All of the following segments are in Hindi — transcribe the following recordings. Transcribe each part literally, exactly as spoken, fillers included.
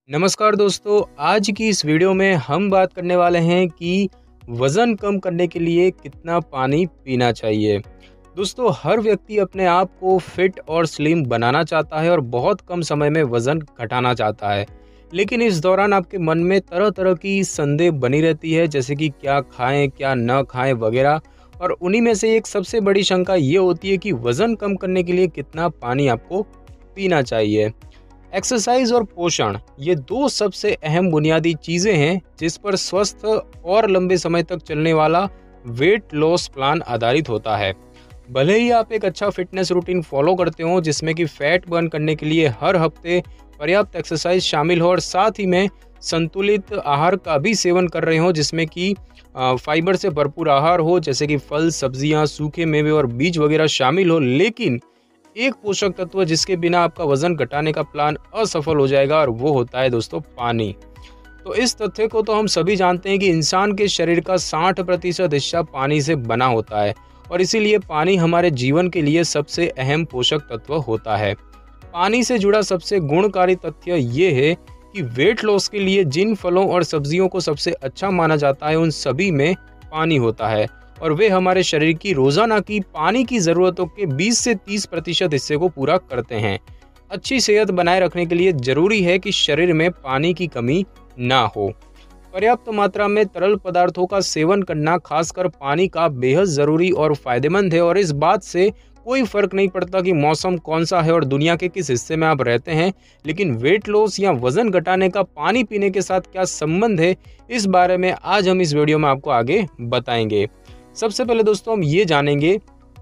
नमस्कार दोस्तों, आज की इस वीडियो में हम बात करने वाले हैं कि वज़न कम करने के लिए कितना पानी पीना चाहिए। दोस्तों, हर व्यक्ति अपने आप को फिट और स्लिम बनाना चाहता है और बहुत कम समय में वज़न घटाना चाहता है। लेकिन इस दौरान आपके मन में तरह-तरह की संदेह बनी रहती है, जैसे कि क्या खाएँ, क्या न खाएँ वगैरह। और उन्हीं में से एक सबसे बड़ी शंका ये होती है कि वज़न कम करने के लिए कितना पानी आपको पीना चाहिए। एक्सरसाइज और पोषण, ये दो सबसे अहम बुनियादी चीज़ें हैं जिस पर स्वस्थ और लंबे समय तक चलने वाला वेट लॉस प्लान आधारित होता है। भले ही आप एक अच्छा फिटनेस रूटीन फॉलो करते हो जिसमें कि फैट बर्न करने के लिए हर हफ्ते पर्याप्त एक्सरसाइज शामिल हो और साथ ही में संतुलित आहार का भी सेवन कर रहे हो जिसमें कि अ, फाइबर से भरपूर आहार हो, जैसे कि फल, सब्जियां, सूखे मेवे और बीज वगैरह शामिल हो, लेकिन एक पोषक तत्व जिसके बिना आपका वजन घटाने का प्लान असफल हो जाएगा और वो होता है दोस्तों पानी। तो इस तथ्य को तो हम सभी जानते हैं कि इंसान के शरीर का साठ प्रतिशत हिस्सा पानी से बना होता है और इसीलिए पानी हमारे जीवन के लिए सबसे अहम पोषक तत्व होता है। पानी से जुड़ा सबसे गुणकारी तथ्य ये है कि वेट लॉस के लिए जिन फलों और सब्जियों को सबसे अच्छा माना जाता है उन सभी में पानी होता है और वे हमारे शरीर की रोजाना की पानी की ज़रूरतों के बीस से तीस प्रतिशत हिस्से को पूरा करते हैं। अच्छी सेहत बनाए रखने के लिए जरूरी है कि शरीर में पानी की कमी ना हो। पर्याप्त मात्रा में तरल पदार्थों का सेवन करना, खासकर पानी का, बेहद ज़रूरी और फायदेमंद है और इस बात से कोई फर्क नहीं पड़ता कि मौसम कौन सा है और दुनिया के किस हिस्से में आप रहते हैं। लेकिन वेट लॉस या वजन घटाने का पानी पीने के साथ क्या संबंध है, इस बारे में आज हम इस वीडियो में आपको आगे बताएंगे। सबसे पहले दोस्तों हम ये जानेंगे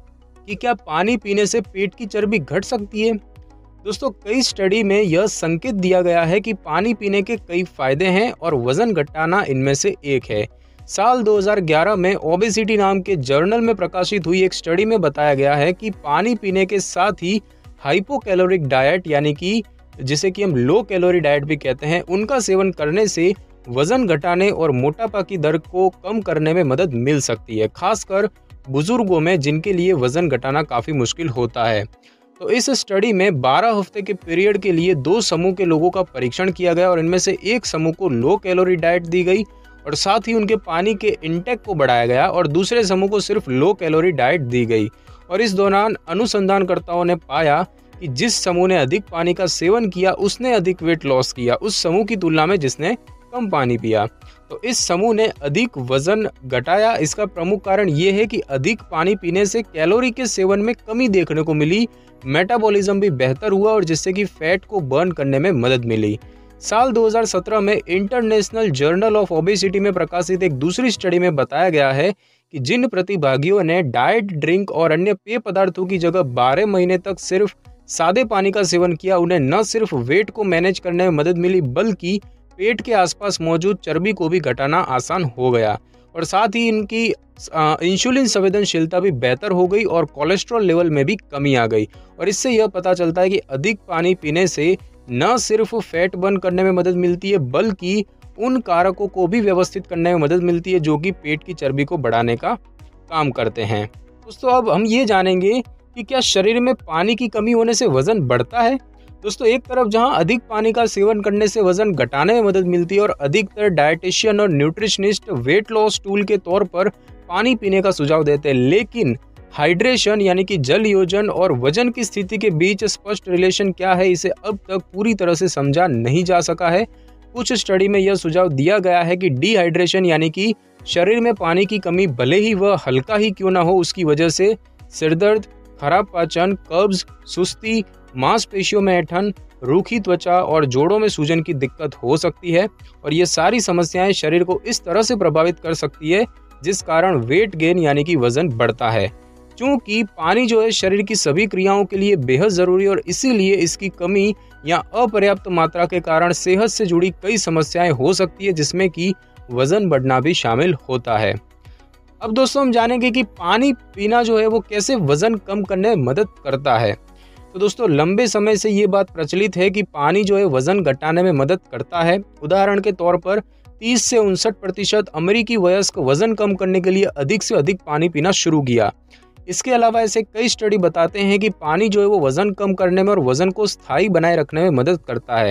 कि क्या पानी पीने से पेट की चर्बी घट सकती है। दोस्तों, कई स्टडी में यह संकेत दिया गया है कि पानी पीने के कई फायदे हैं और वजन घटाना इनमें से एक है। साल दो हज़ार ग्यारह में ओबेसिटी नाम के जर्नल में प्रकाशित हुई एक स्टडी में बताया गया है कि पानी पीने के साथ ही हाइपोकैलोरिक डाइट, यानी कि जिसे कि हम लो कैलोरी डाइट भी कहते हैं, उनका सेवन करने से वजन घटाने और मोटापा की दर को कम करने में मदद मिल सकती है, खासकर बुजुर्गों में जिनके लिए वजन घटाना काफ़ी मुश्किल होता है। तो इस स्टडी में बारह हफ्ते के पीरियड के लिए दो समूह के लोगों का परीक्षण किया गया और इनमें से एक समूह को लो कैलोरी डाइट दी गई और साथ ही उनके पानी के इंटेक को बढ़ाया गया और दूसरे समूह को सिर्फ लो कैलोरी डाइट दी गई। और इस दौरान अनुसंधानकर्ताओं ने पाया कि जिस समूह ने अधिक पानी का सेवन किया उसने अधिक वेट लॉस किया उस समूह की तुलना में जिसने कम पानी पिया। तो इस समूह ने अधिक वजन घटाया। इसका प्रमुख कारण ये है कि अधिक पानी पीने से कैलोरी के सेवन में कमी देखने को मिली, मेटाबॉलिज्म भी बेहतर हुआ और जिससे कि फैट को बर्न करने में मदद मिली। साल दो हज़ार सत्रह में इंटरनेशनल जर्नल ऑफ ओबेसिटी में प्रकाशित एक दूसरी स्टडी में बताया गया है कि जिन प्रतिभागियों ने डाइट, ड्रिंक और अन्य पेय पदार्थों की जगह बारह महीने तक सिर्फ सादे पानी का सेवन किया, उन्हें न सिर्फ वेट को मैनेज करने में मदद मिली बल्कि पेट के आसपास मौजूद चर्बी को भी घटाना आसान हो गया और साथ ही इनकी इंसुलिन संवेदनशीलता भी बेहतर हो गई और कोलेस्ट्रॉल लेवल में भी कमी आ गई। और इससे यह पता चलता है कि अधिक पानी पीने से न सिर्फ फैट बर्न करने में मदद मिलती है बल्कि उन कारकों को भी व्यवस्थित करने में मदद मिलती है जो कि पेट की चर्बी को बढ़ाने का काम करते हैं। दोस्तों, अब हम ये जानेंगे कि क्या शरीर में पानी की कमी होने से वजन बढ़ता है। दोस्तों, एक तरफ जहां अधिक पानी का सेवन करने से वजन घटाने में मदद मिलती है और अधिकतर डाइटिशियन और न्यूट्रिशनिस्ट वेट लॉस टूल के तौर पर पानी पीने का सुझाव देते हैं, लेकिन हाइड्रेशन यानी कि जल योजन और वजन की स्थिति के बीच स्पष्ट रिलेशन क्या है, इसे अब तक पूरी तरह से समझा नहीं जा सका है। कुछ स्टडी में यह सुझाव दिया गया है कि डिहाइड्रेशन यानी कि शरीर में पानी की कमी भले ही वह हल्का ही क्यों ना हो, उसकी वजह से सिरदर्द, खराब पाचन, कब्ज, सुस्ती, मांसपेशियों में ऐंठन, रूखी त्वचा और जोड़ों में सूजन की दिक्कत हो सकती है। और ये सारी समस्याएं शरीर को इस तरह से प्रभावित कर सकती है जिस कारण वेट गेन यानी कि वजन बढ़ता है। क्योंकि पानी जो है शरीर की सभी क्रियाओं के लिए बेहद ज़रूरी और इसीलिए इसकी कमी या अपर्याप्त मात्रा के कारण सेहत से जुड़ी कई समस्याएं हो सकती है जिसमें कि वजन बढ़ना भी शामिल होता है। अब दोस्तों हम जानेंगे कि पानी पीना जो है वो कैसे वजन कम करने में मदद करता है। तो दोस्तों, लंबे समय से ये बात प्रचलित है कि पानी जो है वजन घटाने में मदद करता है। उदाहरण के तौर पर तीस से उनसठ प्रतिशत अमेरिकी वयस्क वजन कम करने के लिए अधिक से अधिक पानी पीना शुरू किया। इसके अलावा ऐसे कई स्टडी बताते हैं कि पानी जो है वो वजन कम करने में और वजन को स्थायी बनाए रखने में मदद करता है। तो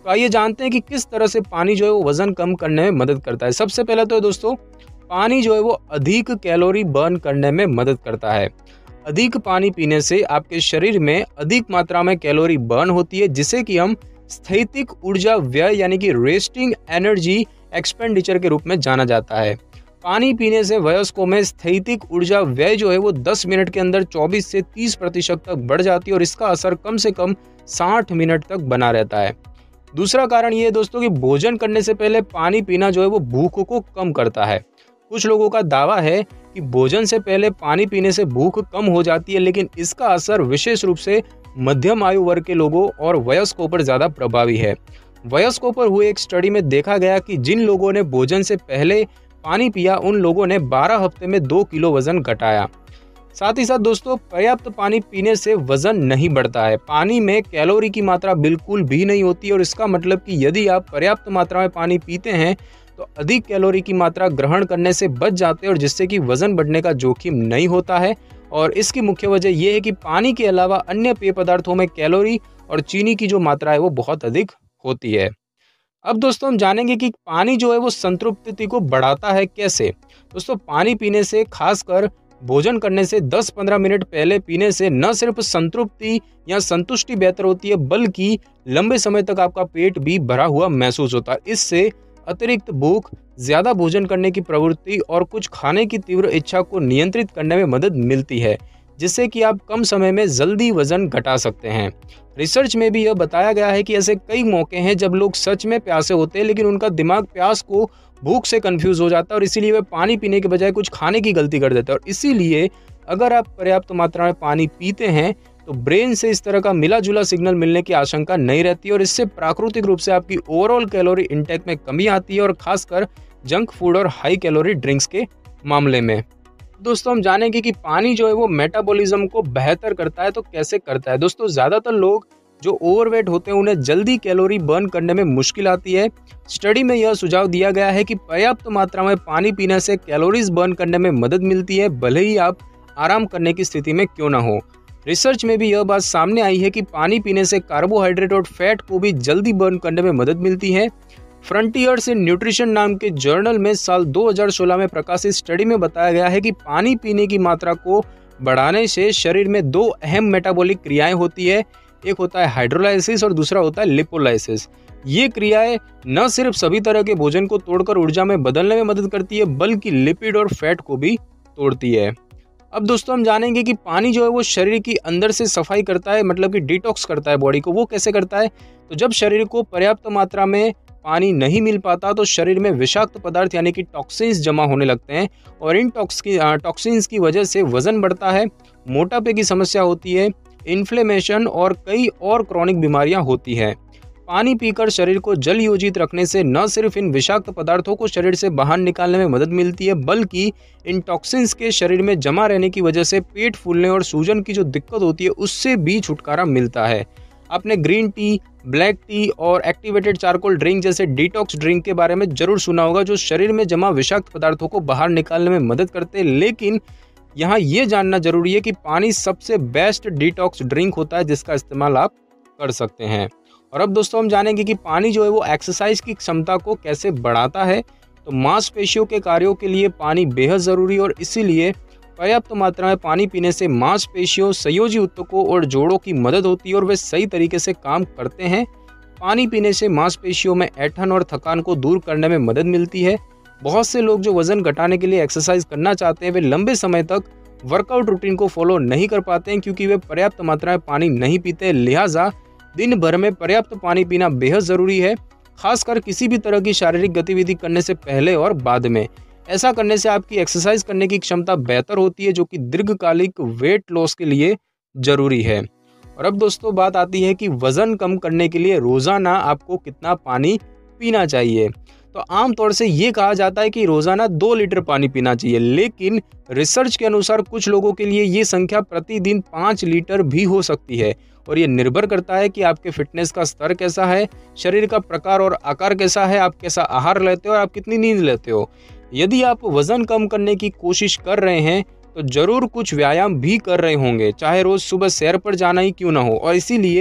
तो आइए जानते हैं कि किस तरह से पानी जो है वो वजन कम करने में मदद करता है। सबसे पहले तो दोस्तों, पानी जो है वो अधिक कैलोरी बर्न करने में मदद करता है। अधिक पानी पीने से आपके शरीर में अधिक मात्रा में कैलोरी बर्न होती है, जिसे कि हम स्थैतिक ऊर्जा व्यय यानी कि रेस्टिंग एनर्जी एक्सपेंडिचर के रूप में जाना जाता है। पानी पीने से वयस्कों में स्थैतिक ऊर्जा व्यय जो है वो दस मिनट के अंदर चौबीस से तीस प्रतिशत तक बढ़ जाती है और इसका असर कम से कम साठ मिनट तक बना रहता है। दूसरा कारण ये है दोस्तों कि भोजन करने से पहले पानी पीना जो है वो भूख को कम करता है। कुछ लोगों का दावा है कि भोजन से पहले पानी पीने से भूख कम हो जाती है, लेकिन इसका असर विशेष रूप से मध्यम आयु वर्ग के लोगों और वयस्कों पर ज्यादा प्रभावी है। वयस्कों पर हुए एक स्टडी में देखा गया कि जिन लोगों ने भोजन से पहले पानी पिया उन लोगों ने बारह हफ्ते में दो किलो वजन घटाया। साथ ही साथ दोस्तों, पर्याप्त पानी पीने से वजन नहीं बढ़ता है। पानी में कैलोरी की मात्रा बिल्कुल भी नहीं होती और इसका मतलब कि यदि आप पर्याप्त मात्रा में पानी पीते हैं तो अधिक कैलोरी की मात्रा ग्रहण करने से बच जाते हैं और जिससे कि वजन बढ़ने का जोखिम नहीं होता है। और इसकी मुख्य वजह यह है कि पानी के अलावा अन्य पेय पदार्थों में कैलोरी और चीनी की जो मात्रा है वो बहुत अधिक होती है। अब दोस्तों, हम जानेंगे कि पानी जो है वो संतृप्ति को बढ़ाता है कैसे। दोस्तों, पानी पीने से, खासकर भोजन करने से दस पंद्रह मिनट पहले पीने से न सिर्फ संतृप्ति या संतुष्टि बेहतर होती है, बल्कि लंबे समय तक आपका पेट भी भरा हुआ महसूस होता है। इससे अतिरिक्त भूख, ज्यादा भोजन करने की प्रवृत्ति और कुछ खाने की तीव्र इच्छा को नियंत्रित करने में मदद मिलती है, जिससे कि आप कम समय में जल्दी वजन घटा सकते हैं। रिसर्च में भी यह बताया गया है कि ऐसे कई मौके हैं जब लोग सच में प्यासे होते हैं, लेकिन उनका दिमाग प्यास को भूख से कंफ्यूज हो जाता है और इसीलिए वे पानी पीने के बजाय कुछ खाने की गलती कर देते हैं। और इसीलिए अगर आप पर्याप्त मात्रा में पानी पीते हैं तो ब्रेन से इस तरह का मिला जुला सिग्नल मिलने की आशंका नहीं रहती और इससे प्राकृतिक रूप से आपकी ओवरऑल कैलोरी इंटेक में कमी आती है, और खासकर जंक फूड और हाई कैलोरी ड्रिंक्स के मामले में। दोस्तों, हम जानेंगे कि पानी जो है वो मेटाबॉलिज्म को बेहतर करता है। तो कैसे करता है? दोस्तों, ज्यादातर लोग जो ओवरवेट होते हैं उन्हें जल्दी कैलोरी बर्न करने में मुश्किल आती है। स्टडी में यह सुझाव दिया गया है कि पर्याप्त मात्रा में पानी पीने से कैलोरीज बर्न करने में मदद मिलती है, भले ही आप आराम करने की स्थिति में क्यों ना हो। रिसर्च में भी यह बात सामने आई है कि पानी पीने से कार्बोहाइड्रेट और फैट को भी जल्दी बर्न करने में मदद मिलती है। फ्रंटियर्स इन न्यूट्रिशन नाम के जर्नल में साल दो हज़ार सोलह में प्रकाशित स्टडी में बताया गया है कि पानी पीने की मात्रा को बढ़ाने से शरीर में दो अहम मेटाबॉलिक क्रियाएं होती है। एक होता है हाइड्रोलाइसिस और दूसरा होता है लिपोलाइसिस। ये क्रियाएं न सिर्फ सभी तरह के भोजन को तोड़कर ऊर्जा में बदलने में मदद करती है, बल्कि लिपिड और फैट को भी तोड़ती है। अब दोस्तों, हम जानेंगे कि पानी जो है वो शरीर की अंदर से सफाई करता है, मतलब कि डिटॉक्स करता है बॉडी को। वो कैसे करता है? तो जब शरीर को पर्याप्त मात्रा में पानी नहीं मिल पाता तो शरीर में विषाक्त पदार्थ यानी कि टॉक्सिन्स जमा होने लगते हैं और इन टॉक्सिन्स की वजह से वजन बढ़ता है, मोटापे की समस्या होती है, इन्फ्लेमेशन और कई और क्रॉनिक बीमारियां होती हैं। पानी पीकर शरीर को जल योजित रखने से न सिर्फ इन विषाक्त पदार्थों को शरीर से बाहर निकालने में मदद मिलती है, बल्कि इन टॉक्सिन्स के शरीर में जमा रहने की वजह से पेट फूलने और सूजन की जो दिक्कत होती है उससे भी छुटकारा मिलता है। आपने ग्रीन टी, ब्लैक टी और एक्टिवेटेड चारकोल ड्रिंक जैसे डिटॉक्स ड्रिंक के बारे में जरूर सुना होगा, जो शरीर में जमा विषाक्त पदार्थों को बाहर निकालने में मदद करते हैं। लेकिन यहाँ ये जानना जरूरी है कि पानी सबसे बेस्ट डिटॉक्स ड्रिंक होता है जिसका इस्तेमाल आप कर सकते हैं। और अब दोस्तों, हम जानेंगे कि पानी जो है वो एक्सरसाइज की क्षमता को कैसे बढ़ाता है। तो मांसपेशियों के कार्यों के लिए पानी बेहद ज़रूरी और इसीलिए पर्याप्त मात्रा में पानी पीने से मांसपेशियों, संयोजी ऊतकों और जोड़ों की मदद होती है और वे सही तरीके से काम करते हैं। पानी पीने से मांसपेशियों में ऐंठन और थकान को दूर करने में मदद मिलती है। बहुत से लोग जो वजन घटाने के लिए एक्सरसाइज करना चाहते हैं वे लंबे समय तक वर्कआउट रूटीन को फॉलो नहीं कर पाते हैं क्योंकि वे पर्याप्त मात्रा में पानी नहीं पीते। लिहाजा दिन भर में पर्याप्त पानी पीना बेहद ज़रूरी है, खासकर किसी भी तरह की शारीरिक गतिविधि करने से पहले और बाद में। ऐसा करने से आपकी एक्सरसाइज करने की क्षमता बेहतर होती है, जो कि दीर्घकालिक वेट लॉस के लिए ज़रूरी है। और अब दोस्तों, बात आती है कि वज़न कम करने के लिए रोज़ाना आपको कितना पानी पीना चाहिए। तो आमतौर से ये कहा जाता है कि रोज़ाना दो लीटर पानी पीना चाहिए, लेकिन रिसर्च के अनुसार कुछ लोगों के लिए ये संख्या प्रतिदिन पाँच लीटर भी हो सकती है और ये निर्भर करता है कि आपके फिटनेस का स्तर कैसा है, शरीर का प्रकार और आकार कैसा है, आप कैसा आहार लेते हो और आप कितनी नींद लेते हो। यदि आप वज़न कम करने की कोशिश कर रहे हैं तो ज़रूर कुछ व्यायाम भी कर रहे होंगे, चाहे रोज़ सुबह सैर पर जाना ही क्यों ना हो, और इसीलिए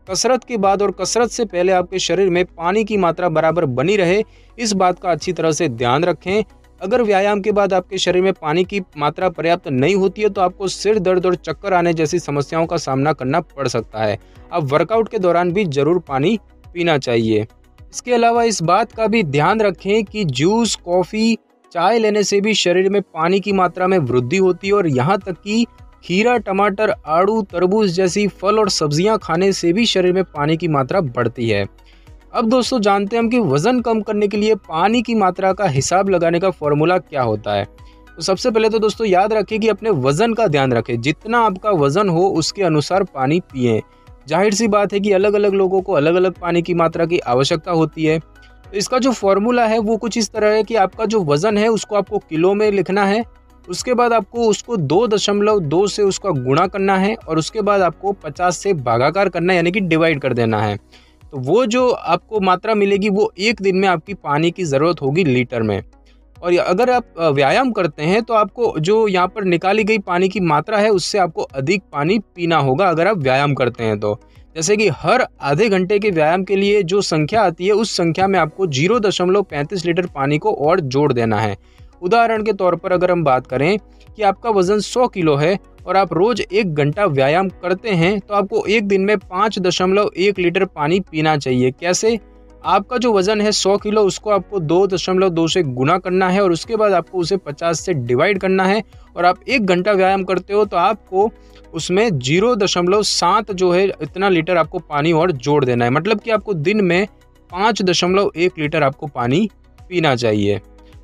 कसरत के बाद और कसरत से पहले आपके शरीर में पानी की मात्रा बराबर बनी रहे, इस बात का अच्छी तरह से ध्यान रखें। अगर व्यायाम के बाद आपके शरीर में पानी की मात्रा पर्याप्त नहीं होती है तो आपको सिर दर्द और चक्कर आने जैसी समस्याओं का सामना करना पड़ सकता है। आप वर्कआउट के दौरान भी जरूर पानी पीना चाहिए। इसके अलावा इस बात का भी ध्यान रखें कि जूस, कॉफ़ी, चाय लेने से भी शरीर में पानी की मात्रा में वृद्धि होती है और यहाँ तक कि खीरा, टमाटर, आड़ू, तरबूज जैसी फल और सब्जियां खाने से भी शरीर में पानी की मात्रा बढ़ती है। अब दोस्तों जानते हैं हम कि वज़न कम करने के लिए पानी की मात्रा का हिसाब लगाने का फॉर्मूला क्या होता है। तो सबसे पहले तो दोस्तों याद रखें कि अपने वज़न का ध्यान रखें। जितना आपका वज़न हो उसके अनुसार पानी पिएं। जाहिर सी बात है कि अलग अलग लोगों को अलग अलग पानी की मात्रा की आवश्यकता होती है। तो इसका जो फॉर्मूला है वो कुछ इस तरह है कि आपका जो वज़न है उसको आपको किलो में लिखना है। उसके बाद आपको उसको दो दशमलव दो से उसका गुणा करना है और उसके बाद आपको पचास से भागाकार करना है, यानी कि डिवाइड कर देना है। तो वो जो आपको मात्रा मिलेगी वो एक दिन में आपकी पानी की ज़रूरत होगी लीटर में। और अगर आप व्यायाम करते हैं तो आपको जो यहाँ पर निकाली गई पानी की मात्रा है उससे आपको अधिक पानी पीना होगा अगर आप व्यायाम करते हैं तो। जैसे कि हर आधे घंटे के व्यायाम के लिए जो संख्या आती है उस संख्या में आपको जीरो दशमलव पैंतीस लीटर पानी को और जोड़ देना है। उदाहरण के तौर पर अगर हम बात करें कि आपका वज़न सौ किलो है और आप रोज़ एक घंटा व्यायाम करते हैं तो आपको एक दिन में पाँच दशमलव एक लीटर पानी पीना चाहिए। कैसे? आपका जो वज़न है सौ किलो, उसको आपको दो दशमलव दो से गुना करना है और उसके बाद आपको उसे पचास से डिवाइड करना है और आप एक घंटा व्यायाम करते हो तो आपको उसमें जीरो दशमलव सात जो है इतना लीटर आपको पानी और जोड़ देना है। मतलब कि आपको दिन में पाँच दशमलव एक लीटर आपको पानी पीना चाहिए।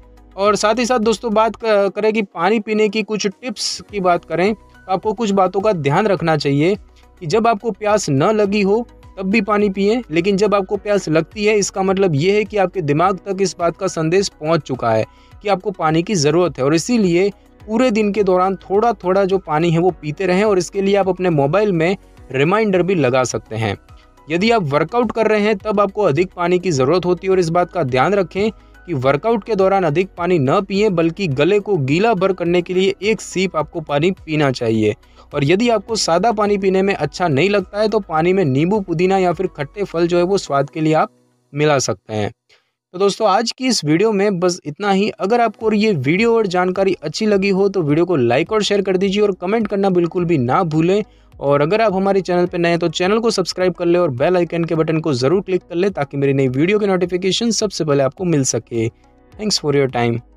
और साथ ही साथ दोस्तों बात करें कि पानी पीने की कुछ टिप्स की बात करें तो आपको कुछ बातों का ध्यान रखना चाहिए कि जब आपको प्यास न लगी हो तब भी पानी पिएं, लेकिन जब आपको प्यास लगती है इसका मतलब ये है कि आपके दिमाग तक इस बात का संदेश पहुंच चुका है कि आपको पानी की ज़रूरत है और इसीलिए पूरे दिन के दौरान थोड़ा थोड़ा जो पानी है वो पीते रहें। और इसके लिए आप अपने मोबाइल में रिमाइंडर भी लगा सकते हैं। यदि आप वर्कआउट कर रहे हैं तब आपको अधिक पानी की ज़रूरत होती है और इस बात का ध्यान रखें कि वर्कआउट के दौरान अधिक पानी न पिएं, बल्कि गले को गीला भर करने के लिए एक सीप आपको पानी पीना चाहिए। और यदि आपको सादा पानी पीने में अच्छा नहीं लगता है तो पानी में नींबू, पुदीना या फिर खट्टे फल जो है वो स्वाद के लिए आप मिला सकते हैं। तो दोस्तों आज की इस वीडियो में बस इतना ही। अगर आपको ये वीडियो और जानकारी अच्छी लगी हो तो वीडियो को लाइक और शेयर कर दीजिए और कमेंट करना बिल्कुल भी ना भूलें। और अगर आप हमारे चैनल पर नए हैं तो चैनल को सब्सक्राइब कर ले और बेल आइकन के बटन को ज़रूर क्लिक कर ले ताकि मेरी नई वीडियो की नोटिफिकेशन सबसे पहले आपको मिल सके। Thanks for your time.